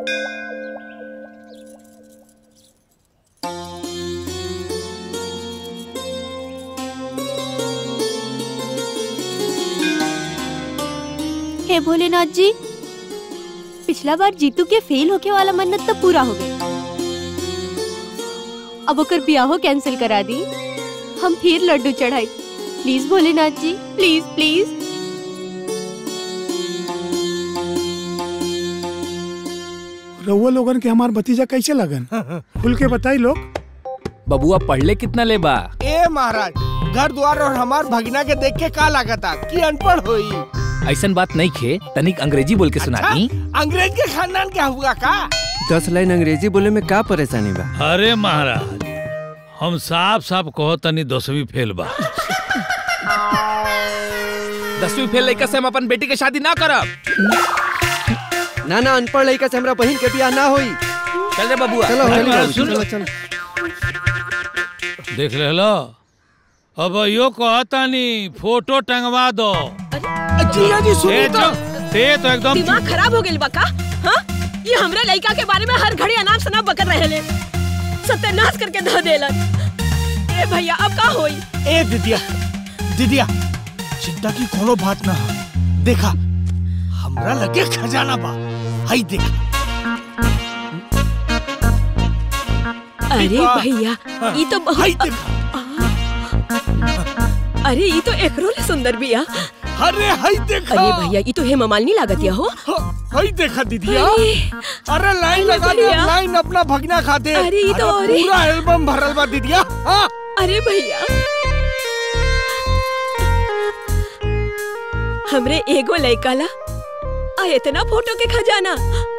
हे भोलेनाथ जी, पिछला बार जीतू के फेल होके वाला मन्नत तो पूरा हो गया। अब ओकर ब्याहो कैंसिल करा दी, हम फिर लड्डू चढ़ाई। Please Bholenath ji, please please. रउआ लोगन के हमार भतीजा कैसे लगन? खुल के बताई लोग। बबुआ पढ़ले कितना ले बा? ए महाराज, घर द्वार और हमार भगना के देख के का लागता कि अनपढ़ होई? ऐसन बात नहीं खे, तनिक अंग्रेजी बोल के सुना दी। अंग्रेज के खानदान क्या हुआ का? 10 लाइन अंग्रेजी बोले में का परेशानी बा? अरे महाराज, हम साफ साफ कहो तनी 10वीं फेल बा। 10वीं फेल लड़का से हम अपन बेटी के शादी ना करब। ना ना, अनपढ़ लड़का से हमरा बहन के बियाह ना होई। चल रे बबुआ। चलो चलो। देख ले लो, अब यो कहता नहीं फोटो टंगवा दो। जीजा जी सुनिए तो एकदम दिमाग खराब हो गइल बा का? हाँ? ये हमरा लड़का के बारे में हर घड़ी अनाप शनाप बकर रहेले, सत्यानाश करके ध देलन। ए भैया अब का होई? ए दीदिया चिंता की कोनो बात ना हो। देखा हमरा लगे खजाना बा, हाई देखा। अरे भैया, ये तो हाई देखा। अरे ये तो एकरो ले सुंदर बिया। अरे हाई देखा। अरे भैया, ये तो हेमा मालिनी लागतिया हो। हाई देखा दीदिया। अरे लाइन लगा दे, लाइन अपना भगना खाते। अरे ये तो पूरा एल्बम भरल बा दीदिया। हाँ। अरे भैया, हमरे एगो लड़का ला आ इतना फोटो के खजाना।